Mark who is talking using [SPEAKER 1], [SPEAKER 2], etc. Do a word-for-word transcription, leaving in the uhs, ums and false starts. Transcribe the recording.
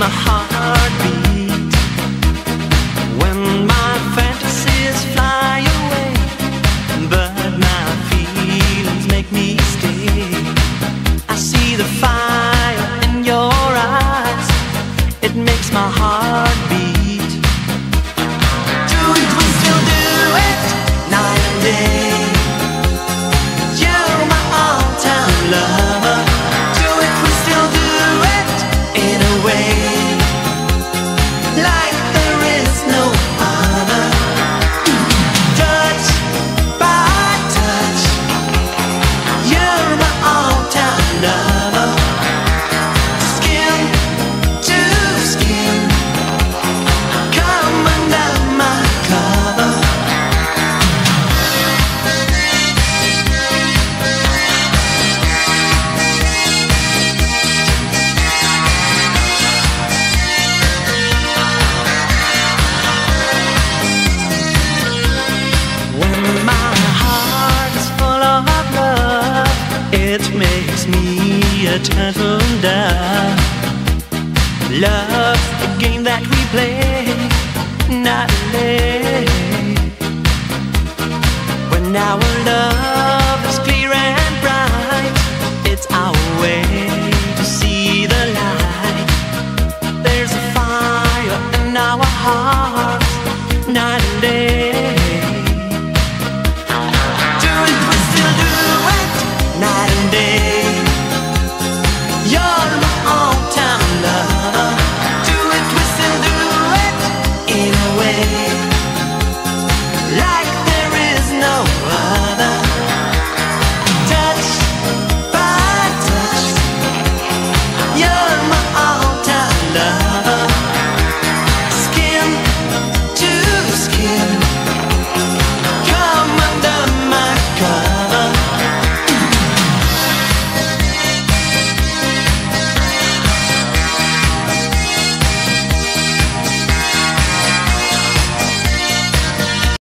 [SPEAKER 1] my heart beat. When my fantasies fly away, but my feelings make me stay. I see the fire in your eyes, it makes my heart beat. Do it, we still do it, night and day. You're my all-time lover. Do it, we still do it, in a way, like there is no other. Touch by touch, you're my all-time lover. Skin to skin, come under my cover. When my heart is full of love, it makes me a turtle dove. Love's the game that we play.